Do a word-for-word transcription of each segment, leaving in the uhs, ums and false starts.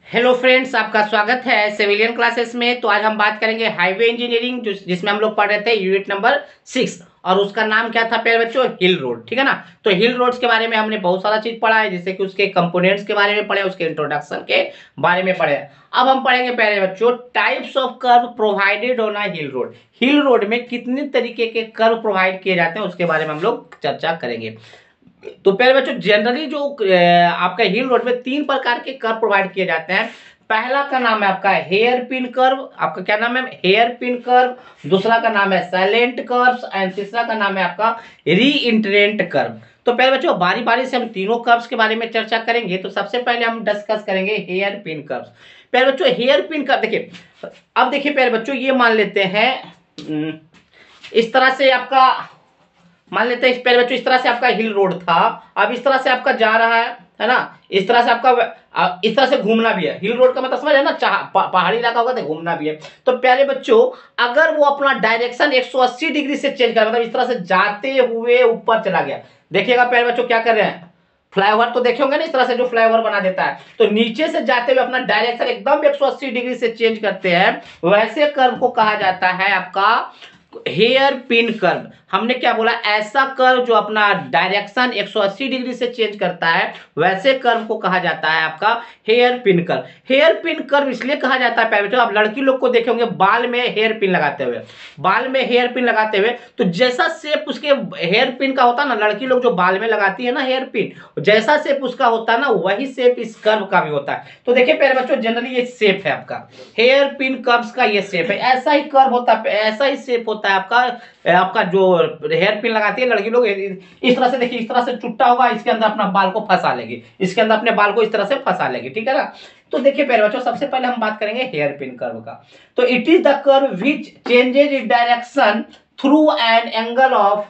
Hello friends, आपका स्वागत है सिविलियन क्लासेस में। तो आज हम बात करेंगे हाईवे इंजीनियरिंग, जो जिसमें हम लोग पढ़ रहे थे यूनिट नंबर सिक्स, और उसका नाम क्या था प्यारे बच्चों? Hill road. ठीक है ना। तो हिल रोड्स के बारे में हमने बहुत सारा चीज पढ़ा है, जैसे कि उसके कंपोनेंट्स के बारे में पढ़े, उसके इंट्रोडक्शन के बारे में पढ़े। अब हम पढ़ेंगे प्यारे बच्चों types of curve provided on a hill road. Hill road में कितने तरीके के कर्व प्रोवाइड किए जाते हैं उसके बारे में हम लोग चर्चा करेंगे। तो पहले बच्चों जनरली जो अ, आपका हिल रोड में तीन प्रकार के कर्व प्रोवाइड किए जाते हैं। पहला का नाम है आपका हेयर पिन कर्व। आपका क्या नाम है? Hair pin curve. दूसरा का नाम है साइलेंट कर्व्स एंड तीसरा का नाम है आपका री कर्व। तो पहले बच्चों बारी बारी से हम तीनों कर्व्स के बारे में चर्चा करेंगे। तो सबसे पहले हम डिस्कस करेंगे हेयर पिन कर्व्स। पहले बच्चों हेयर पिन कर्व देखिए। अब देखिए पहले बच्चों ये मान लेते हैं हम्म, इस तरह से आपका मान लेते हैं इस पहले बच्चों इस तरह से आपका हिल रोड था। अब इस तरह से आपका जा रहा है है ना। इस तरह से आपका अ, इस तरह से घूमना भी है। हिल रोड का मतलब समझ है ना, पा, पहाड़ी इलाका होगा तो घूमना भी है। तो प्यारे बच्चों अगर वो अपना डायरेक्शन एक सौ अस्सी डिग्री से चेंज कर, मतलब इस तरह से जाते हुए ऊपर चला गया। देखिएगा प्यारे बच्चों क्या कर रहे हैं, फ्लाईओवर तो देखे होंगे ना, इस तरह से जो फ्लाईओवर बना देता है, तो नीचे से जाते हुए अपना डायरेक्शन एकदम एक सौ अस्सी डिग्री से चेंज करते हैं, वैसे कर्व को कहा जाता है आपका हेयर पिन कर्व। हमने क्या बोला? ऐसा कर्व जो अपना डायरेक्शन एक सौ अस्सी डिग्री से चेंज करता है, वैसे कर्व को कहा जाता है आपका hair pin curve. Hair pin curve इसलिए कहा जाता है प्यारे बच्चों, आप लड़की लोग को देखे होंगे बाल में हेयर पिन लगाते हुए, बाल में हेयर पिन लगाते हुए, तो जैसा शेप उसके हेयर पिन का होता है ना, लड़की लोग जो बाल में लगाती है ना हेयर पिन, जैसा शेप उसका होता है ना, वही शेप इस कर्व का भी होता है। तो देखिए प्यारे बच्चों जनरली ये शेप है आपका हेयर पिन कर्व्स का, ये शेप है, ऐसा ही कर्व होता है, ऐसा ही शेप होता है आपका। आपका जो हेयर पिन लगाती है लड़की लोग इस तरह से, देखिए इस तरह से चुट्टा होगा, इसके अंदर अपना बाल को फंसा लेगी, इसके अंदर अपने बाल को इस तरह से फंसा लेगी। ठीक है ना। तो देखिए प्यारे बच्चों सबसे पहले हम बात करेंगे हेयर पिन कर्व का। तो it is the curve which changes it direction through an angle of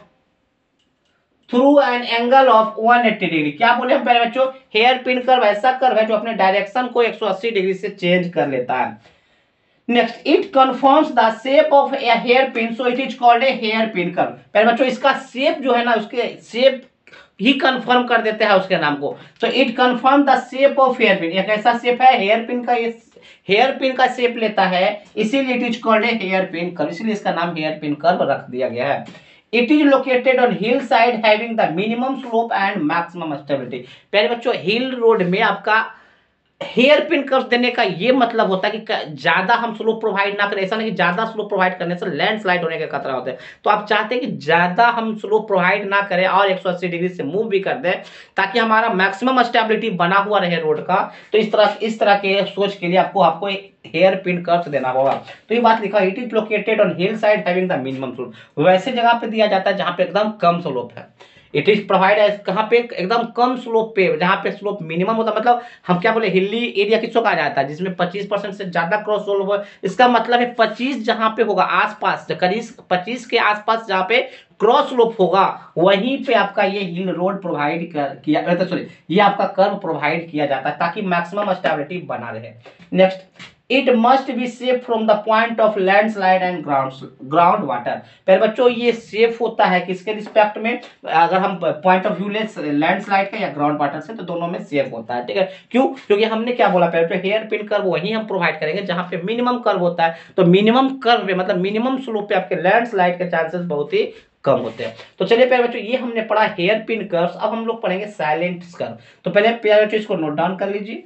through an angle of एक सौ अस्सी डिग्री। क्या बोले हम प्यारे बच्चों? हेयर पिन कर्व ऐसा कर्व है जो अपने डायरेक्शन को एक सौ अस्सी डिग्री से चेंज कर लेता है। Next, it confirms the shape of a hair pin, so it is called a hair pin curve. पहले बच्चों इसका शेप जो है ना, उसके शेप ही कंफर्म कर देते हैं उसके नाम को। So it confirm the shape of hair pin, एक ऐसा शेप है हेयर पिन का, ये हेयर पिन का शेप लेता है, इसीलिए it is called a hair pin curve, इसीलिए इसका नाम हेयर पिन कर्व रख दिया गया है। It is located on hill side having the minimum slope and maximum stability. पहले बच्चों हिल रोड में आपका हेयर पिन कर्व देने का ये मतलब होता है कि ज्यादा हम स्लोप प्रोवाइड ना करें। ऐसा नहीं कि ज्यादा स्लोप प्रोवाइड करने से लैंडस्लाइड होने का खतरा होता है, तो आप चाहते हैं कि ज्यादा हम स्लोप प्रोवाइड ना करें और एक सौ अस्सी डिग्री से मूव भी कर दें, ताकि हमारा मैक्सिमम स्टेबिलिटी बना हुआ रहे रोड का। तो इस तरह इस तरह के सोच के लिए आपको आपको हेयर पिन कर्व देना होगा। तो ये बात लिखा, it is located on hill side having the minimum slope, वैसे जगह पे दिया जाता है जहां पे एकदम कम स्लोप है। इट इज प्रोवाइड कहाँ पे? एकदम कम स्लोप पे, जहां पे स्लोप मिनिमम होता है। मतलब हम क्या बोले, हिली एरिया किसको कहा जाता है? जिसमें पच्चीस परसेंट से ज्यादा क्रॉस स्लोप हो। इसका मतलब है पच्चीस जहां पे होगा आसपास, करीब पच्चीस के आसपास जहां पे क्रॉस स्लोप होगा, वहीं पे आपका ये हिल रोड प्रोवाइड कर किया तो सॉरी ये आपका कर्व प्रोवाइड किया जाता है, ताकि मैक्सिमम स्टेबिलिटी बना रहे। Next, it must be safe from the point of landslide and ground ground water. पर बच्चों ये सेफ होता है किसके रिस्पेक्ट में? अगर हम पॉइंट ऑफ व्यू ले लैंडस्लाइड का या ग्राउंड वाटर से, तो दोनों में सेफ होता है। ठीक है, क्यों? क्योंकि हमने क्या बोला पहले, हेयर पिन कर्व वही हम प्रोवाइड करेंगे जहां पे मिनिमम कर्व होता है। तो मिनिमम कर्व पे मतलब मिनिमम स्लोप पे आपके लैंडस्लाइड के चांसेस बहुत ही कम होते हैं। तो चलिए प्यारे बच्चों ये हमने पढ़ा हेयर पिन कर्व्स। अब हम लोग पढ़ेंगे साइलेंट कर्व। तो पहले प्यारे बच्चों इसको नोट डाउन कर लीजिए।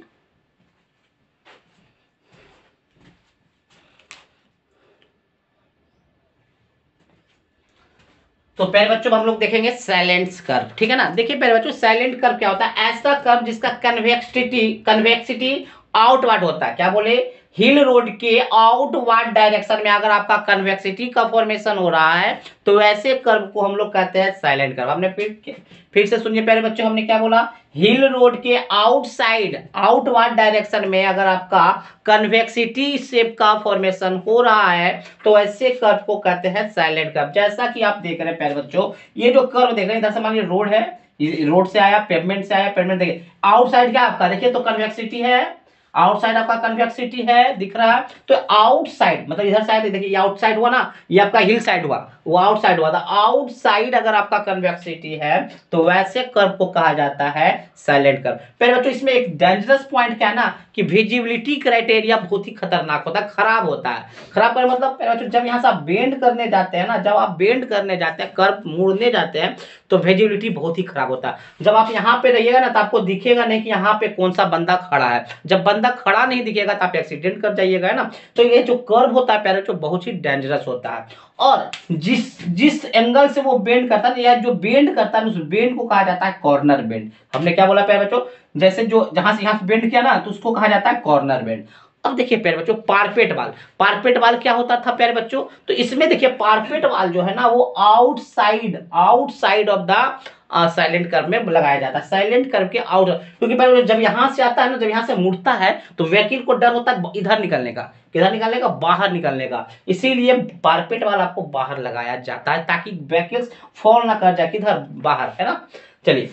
तो पहले बच्चों हम लोग देखेंगे साइलेंट कर्व। ठीक है ना। देखिए पहले बच्चों साइलेंट कर्व क्या होता है? ऐसा कर्व जिसका कन्वेक्सिटी कन्वेक्सिटी आउटवर्ड होता है। क्या बोले? हिल रोड के आउटवर्ड डायरेक्शन में अगर आपका कन्वेक्सिटी का फॉर्मेशन हो रहा है, तो ऐसे कर्व को हम लोग कहते हैं साइलेंट कर्व। हमने फिर फिर से सुनिए प्यारे बच्चों, हमने क्या बोला? हिल रोड के आउटसाइड आउटवर्ड डायरेक्शन में अगर आपका कन्वेक्सिटी शेप का फॉर्मेशन हो रहा है, तो ऐसे कर्व को कहते हैं साइलेंट कर्व। जैसा कि आप देख रहे हैं प्यारे बच्चों, ये जो कर्व देख रहे हैं, इधर से मान लीजिए रोड है, रोड से आया, पेवमेंट से आया, पेवमेंट देखिए आउटसाइड क्या आपका, देखिए तो कन्वेक्सिटी है, आउटसाइड आपका कन्वेक्सिटी है, दिख रहा है। तो आउटसाइड मतलब इधर साइड देखिए, ये आउटसाइड हुआ ना, ये आपका हिल साइड हुआ, वो आउटसाइड हुआ था। आउटसाइड अगर आपका कन्वेक्सिटी है तो वैसे कर्व को कहा जाता है साइलेंट कर्व। पहले बच्चों इसमें एक डेंजरस पॉइंट क्या है ना कि विजिबिलिटी क्राइटेरिया बहुत ही खतरनाक होता है, खराब होता है। खराब कर मतलब पहले बच्चों जब यहाँ से आप बेंड करने जाते हैं ना, जब आप बेंड करने जाते हैं, कर्व मोड़ने जाते हैं, तो विजिबिलिटी बहुत ही खराब होता है। जब आप यहाँ पे रहिएगा ना तो आपको दिखेगा नहीं कि यहाँ पे कौन सा बंदा खड़ा है। जब बंदा खड़ा नहीं दिखेगा तो आप एक्सीडेंट कर जाइएगा, है ना। तो ये जो कर्व होता है प्यारे बच्चों बहुत ही डेंजरस होता है। और जिस जिस एंगल से वो बेंड करता है या जो बेंड करता है उस बेंड को कहा जाता है कॉर्नर बेंड। हमने क्या बोला प्यारे बच्चों, जैसे जो जहां से यहां से बेंड किया ना तो उसको कहा जाता है कॉर्नर बेंड। अब देखिए प्यारे बच्चों पारपेट वाल, पारपेट वाल क्या होता था प्यारे बच्चों, तो इसमें देखिए पारपेट वाल जो है ना वो outside outside of the salient curve में लगाया जाता है, साइलेंट कर्व के आउट। क्योंकि पहले जब यहां से आता है ना, जब यहां से मुड़ता है तो व्हीकल को डर होता है इधर निकलने का, किधर निकलने का, बाहर निकलने का। इसीलिए पारपेट वाला आपको बाहर लगाया जाता है ताकि व्हीकल्स फॉल ना कर जाए, किधर, बाहर, है ना। चलिए,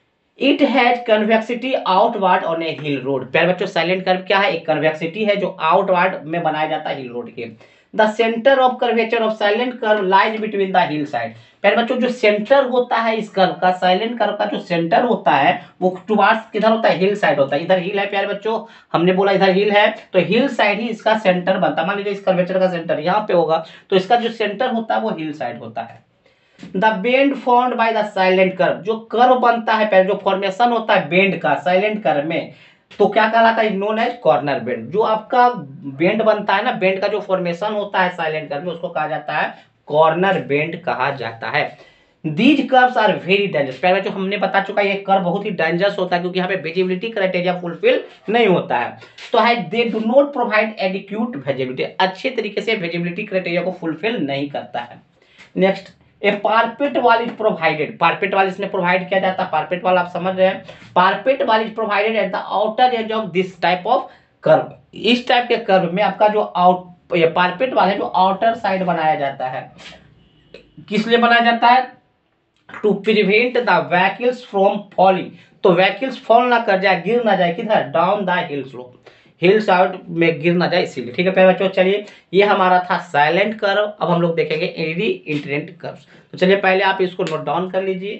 it has convexity outward on a hill road. प्यारे बच्चों साइलेंट कर्व क्या है, एक कन्वेक्सिटी है जो आउटवर्ड में बनाया जाता है हिल रोड के। The centre of curvature of salient curve lies between the hill side. प्यारे बच्चों जो सेंटर होता है इस कर्व का, साइलेंट कर्व का जो सेंटर होता है वो टुवार्ड्स किधर होता है, हिल साइड होता है। इधर हिल है प्यारे बच्चों, हमने बोला इधर हिल है तो हिल साइड ही इसका सेंटर बनता है। मान लीजिए इस कर्वेचर का सेंटर यहाँ पे होगा तो इसका जो सेंटर होता है वो हिल साइड होता है। The bend formed by the salient curve, जो कर्व बनता है पहले, जो फॉर्मेशन होता है बेंड का साइलेंट कर्व में, तो क्या कहलाता है, नोन एज कॉर्नर बेंड। जो आपका बेंड बनता है ना, बेंड का जो फॉर्मेशन होता है साइलेंट कर्व में उसको कहा जाता है कॉर्नर बेंड कहा जाता है। These curves are very dangerous. पहले जो हमने बता चुका है ये कर्व बहुत ही डेंजरस होता है क्योंकि यहाँ पे विजिबिलिटी क्राइटेरिया फुलफिल नहीं होता है। तो है they do not provide adequate visibility, अच्छे तरीके से विजिबिलिटी क्राइटेरिया को फुलफिल नहीं करता है। Next, A पारपेट wall is provided. पारपेट वाल इसमें प्रोवाइड किया जाता है। पारपेट वाल आप समझ रहे हैं, parapet wall is provided at the outer edge of this type of curve. इस टाइप के कर्व में आपका जो आउट ये पारपेट वाल है जो आउटर साइड बनाया जाता है, किस लिए बनाया जाता है, to prevent the vehicles from falling. तो व्हीकल्स फॉल ना कर जाए, गिर ना जाए, किधर, down the hill slope, hill side में गिर ना जाए इसीलिए। ठीक है प्यारे बच्चों, चलिए ये हमारा था साइलेंट कर्व। अब हम लोग देखेंगे री इंटरेंट कर्व। तो चलिए पहले आप इसको नोट डाउन कर लीजिए।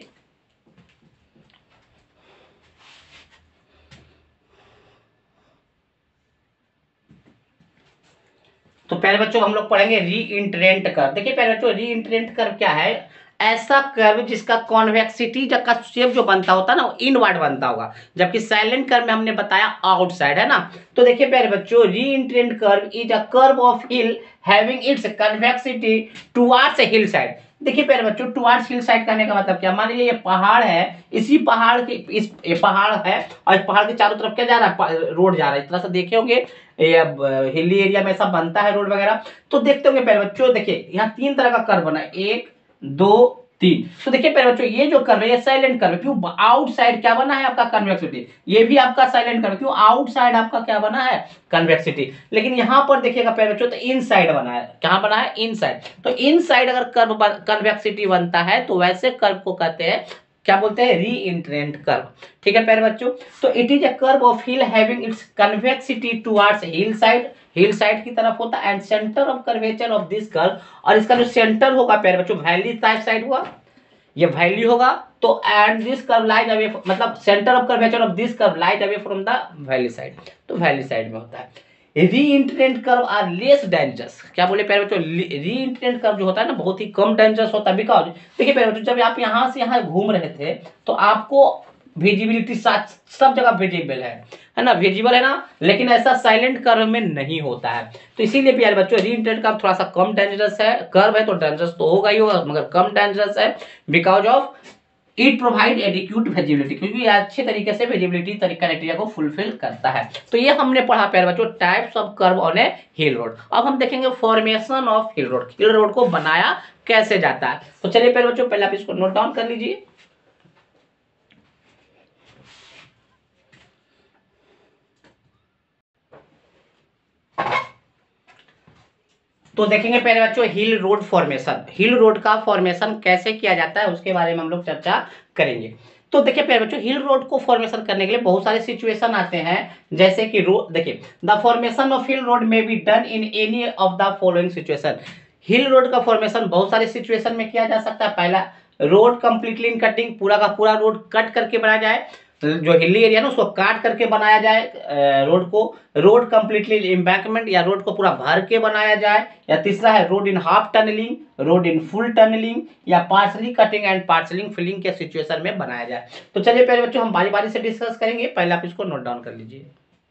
तो पहले बच्चों हम लोग पढ़ेंगे री इंटरेंट कर्व। देखिए पहले बच्चों री इंटरेंट कर्व क्या है, ऐसा कर्व जिसका कॉन्वेक्सिटी का शेप जो बनता होता है ना वो इनवर्ड बनता होगा, जबकि साइलेंट कर्व में हमने बताया आउटसाइड, है ना। तो देखिए प्यारे बच्चों reentrant curve is a curve of hill having its convexity towards a hill side. देखिए प्यारे बच्चों टुवार्ड्स हिल साइड करने का मतलब क्या, मान लीजिए ये पहाड़ है, इसी पहाड़ के इस ये पहाड़ है और इस पहाड़ के चारों तरफ क्या जा रहा है, रोड जा रहा है। इस तरह से देखे होंगे ये हिली एरिया में ऐसा बनता है रोड वगैरह, तो देखते होंगे प्यारे बच्चों। देखिए यहाँ तीन तरह का कर्व बना है, एक दो तीन। तो देखिए प्यारे बच्चों ये जो कर्व है ये साइलेंट कर्व है, क्यों, आउटसाइड क्या बना है आपका कन्वेक्सिटी। ये भी आपका साइलेंट कर्व, क्यों, आउटसाइड आपका क्या बना है, कन्वेक्सिटी। लेकिन यहां पर देखिएगा प्यारे बच्चों तो इनसाइड बना है, कहां बना है, इनसाइड। तो इनसाइड अगर कर्व कन्वेक्सिटी बनता है तो वैसे कर्व को कहते हैं, क्या बोलते हैं, री इंटरेंट कर्व। ठीक है प्यारे बच्चों, तो it is a curve of hill having its convexity towards hill side, hill side की तरफ होता है, and centre of curvature of this curve, और इसका जो सेंटर होगा प्यारे बच्चों वैली टाइप साइड हुआ, ये वैल्यू होगा। तो and this curve lies away, मतलब centre of curvature of this curve lies away from the valley side, तो वैली साइड में होता है। Reentrant curve are less dangerous. क्या बोले प्यारे बच्चों, री इंटरेंट कर्व जो होता है ना बहुत ही कम डेंजरस होता है। बिकॉज देखिए प्यारे बच्चों जब आप यहाँ से यहाँ घूम रहे थे तो आपको विजिबिलिटी सब जगह विजिबल है है ना, विजिबल है ना, लेकिन ऐसा साइलेंट कर्व में नहीं होता है। तो इसीलिए प्यारे बच्चों री इंटरेंट कर्व थोड़ा सा कम डेंजरस है, कर्व है तो डेंजरस तो होगा ही होगा मगर कम डेंजरस है, because of it provide adequate visibility, क्योंकि ये अच्छे तरीके से विजिबिलिटी क्राइटेरिया को फुलफिल करता है। तो ये हमने पढ़ा प्यारे बच्चों types of curve on a hill road. अब हम देखेंगे formation of hill road, hill road को बनाया कैसे जाता है। तो चलिए प्यारे बच्चों पहले आप इसको नोट डाउन कर लीजिए। तो देखेंगे पहले बच्चों hill road formation, hill road का फॉर्मेशन कैसे किया जाता है उसके बारे में हम लोग चर्चा करेंगे। तो देखिए प्यारे बच्चों, हिल रोड को फॉर्मेशन करने के लिए बहुत सारे सिचुएशन आते हैं, जैसे कि रोड, देखिए the formation of hill road may be done in any of the following situation. Hill road का फॉर्मेशन बहुत सारे सिचुएशन में किया जा सकता है। पहला, रोड कंप्लीटली इन कटिंग, पूरा का पूरा रोड कट करके बनाया जाए, जो हिली एरिया ना उसको काट करके बनाया जाए रोड को। रोड कंप्लीटली एम्बैंकमेंट, या रोड को पूरा भर के बनाया जाए। या तीसरा है road in half tunnelling, road in full tunnelling, या partially cutting and partially filling के सिचुएशन में बनाया जाए। तो चलिए पहले बच्चों हम बारी बारी से डिस्कस करेंगे, पहले आप इसको नोट डाउन कर लीजिए।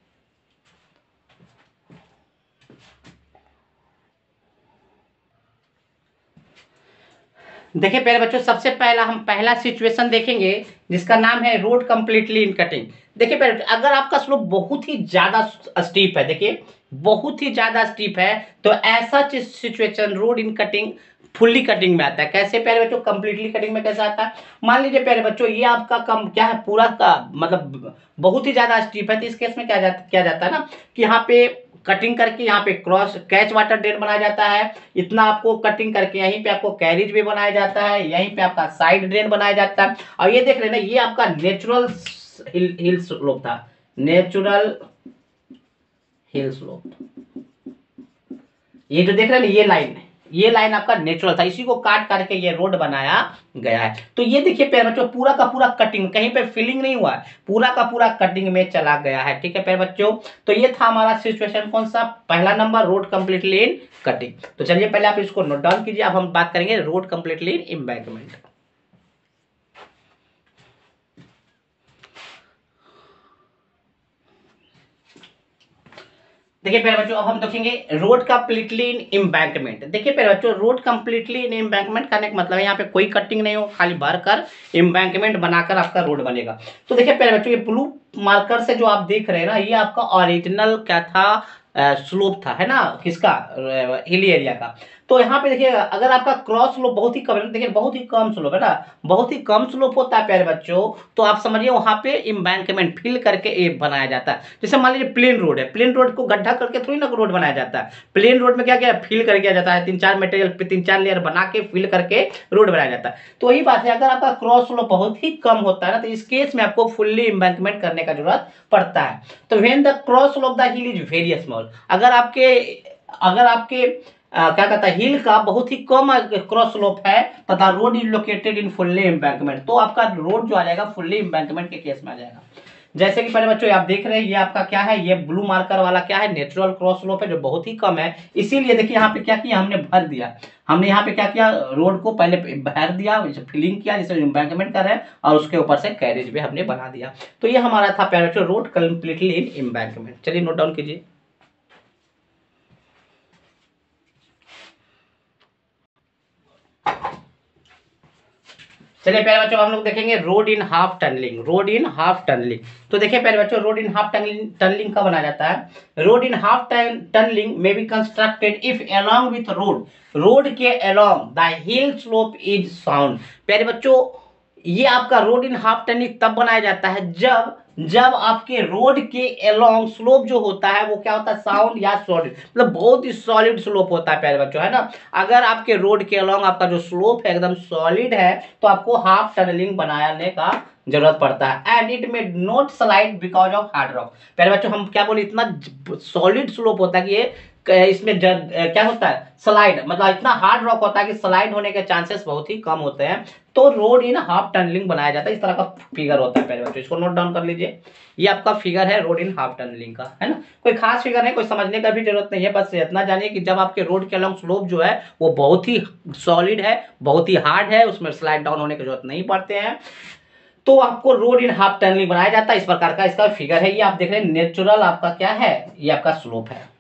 देखिए प्यारे बच्चों, सबसे पहला हम पहला सिचुएशन देखेंगे जिसका नाम है रोड कंप्लीटली इन कटिंग। देखिए प्यारे बच्चों, अगर आपका स्लोप बहुत ही ज्यादा स्टीप है, देखिए बहुत ही ज्यादा स्टीप है, तो ऐसा situation road in cutting fully cutting में आता है। कैसे प्यारे बच्चों, कंप्लीटली कटिंग में कैसे आता है? मान लीजिए प्यारे बच्चों, ये आपका कम क्या है, पूरा का मतलब बहुत ही ज्यादा स्टीप है, तो इस केस में क्या जाता क्या जाता है ना कि यहाँ पे कटिंग करके यहाँ पे क्रॉस कैच वाटर ड्रेन बनाया जाता है। इतना आपको कटिंग करके यहीं पे आपको कैरिज भी बनाया जाता है, यहीं पे आपका साइड ड्रेन बनाया जाता है। और ये देख रहे हैं ना, ये आपका नेचुरल हिल हिल स्लोप था, नेचुरल हिल स्लोप। ये जो देख रहे हैं ना, ये लाइन है, ये लाइन आपका नेचुरल था, इसी को काट करके ये रोड बनाया गया है। तो ये देखिए प्यारे बच्चों, पूरा का पूरा कटिंग, कहीं पे फिलिंग नहीं हुआ है, पूरा का पूरा कटिंग में चला गया है। ठीक है प्यारे बच्चों, तो ये था हमारा सिचुएशन कौन सा, पहला number, road completely in cutting. तो चलिए पहले आप इसको नोट डाउन कीजिए। अब हम बात करेंगे रोड कंप्लीटली इन एम्बैंकमेंट। देखिए प्यारे बच्चों, अब हम देखेंगे रोड कंप्लीटली इन एम्बैंकमेंट। देखिए प्यारे बच्चों, रोड कंप्लीटली इन एम्बैंकमेंट करने का मतलब है यहाँ पे कोई कटिंग नहीं हो, खाली भर कर एम्बैंकमेंट बनाकर आपका रोड बनेगा। तो देखिए प्यारे बच्चों, ये ब्लू मार्कर से जो आप देख रहे हैं ना, ये आपका ओरिजिनल क्या था, स्लोप था, है ना, किसका, हिली एरिया का। तो यहाँ पे देखिए, अगर आपका क्रॉस स्लोप बहुत ही कम है, देखिए बहुत ही कम स्लोप है ना, बहुत ही कम स्लोप होता है प्यारे बच्चों, तो आप समझिए वहां पे एम्बैंकमेंट फिल करके ए बनाया जाता है। जैसे मान लीजिए प्लेन रोड है, प्लेन रोड को गड्ढा करके थोड़ी ना रोड बनाया जाता है। प्लेन रोड में क्या क्या फिल कर दिया जाता है, तीन चार मटेरियल, तीन चार लेयर बना के फिल करके रोड बनाया जाता है। तो वही बात है, अगर आपका क्रॉस स्लोप बहुत ही कम होता है ना, तो इस केस में आपको फुल्ली एम्बैंकमेंट करने का जरूरत पड़ता है। तो when the cross slope the hill is very small, अगर आपके अगर आपके आ, क्या कहता है, हिल का बहुत ही कम क्रॉस स्लोप है तथा road is located in fully embankment, तो आपका रोड जो आ जाएगा फुल्ली एम्बैंकमेंट के केस में आ जाएगा। जैसे कि पहले बच्चों आप देख रहे हैं, ये आपका क्या है, ये ब्लू मार्कर वाला क्या है, नेचुरल क्रॉस स्लोप है जो बहुत ही कम है। इसीलिए देखिए यहाँ पे क्या किया, हमने भर दिया, हमने यहाँ पे क्या किया, रोड को पहले भर दिया, फिलिंग किया जिससे एम्बैंकमेंट कर रहे हैं, और उसके ऊपर से कैरेज भी हमने बना दिया। तो ये हमारा था प्यारे बच्चों रोड कंप्लीटली इन एम्बैंकमेंट। चलिए नोट डाउन कीजिए। चलिए प्यारे बच्चों, हम लोग देखेंगे road in half tunnelling. Road in half tunnelling, तो देखिए प्यारे बच्चों, road in half tunnelling tunnelling कब बनाया जाता है? रोड इन हाफ टनलिंग में be constructed if along with road, road के along the hill slope is sound. प्यारे बच्चों, ये आपका रोड इन हाफ टनलिंग तब बनाया जाता है जब जब आपके रोड के अलोंग स्लोप जो होता है वो क्या होता है, साउंड या सॉलिड, मतलब बहुत ही सॉलिड स्लोप होता है प्यारे बच्चों, है ना। अगर आपके रोड के अलोंग आपका जो स्लोप है एकदम सॉलिड है, तो आपको हाफ टनलिंग बनाने का जरूरत पड़ता है। And it may not slide because of hard rock. प्यारे बच्चों, हम क्या बोले, इतना सॉलिड स्लोप होता है कि ये इसमें जब क्या होता है, स्लाइड, मतलब इतना हार्ड रॉक होता है कि स्लाइड होने के चांसेस बहुत ही कम होते हैं। तो रोड इन हाफ टनलिंग बनाया जाता है, इस तरह का फिगर होता है प्यारे बच्चों, इसको नोट डाउन कर लीजिए। ये आपका फिगर है रोड इन हाफ टनलिंग का, है ना। कोई खास फिगर नहीं, कोई समझने का भी जरूरत नहीं है, बस इतना जानिए कि जब आपके रोड के अलॉन्ग स्लोप जो है वो बहुत ही सॉलिड है, बहुत ही हार्ड है, उसमें स्लाइड डाउन होने की जरूरत नहीं पड़ते हैं, तो आपको रोड इन हाफ टनलिंग बनाया जाता है। इस प्रकार का इसका फिगर है, ये आप देख रहे हैं नेचुरल आपका क्या है, ये आपका स्लोप है।